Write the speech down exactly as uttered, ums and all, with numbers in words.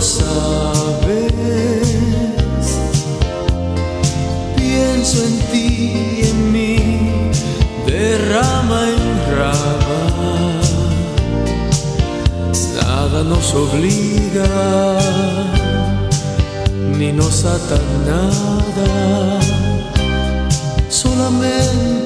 sabes. Pienso en ti y en mí, de rama en rama. Nada nos obliga, ni nos ata nada. Solamente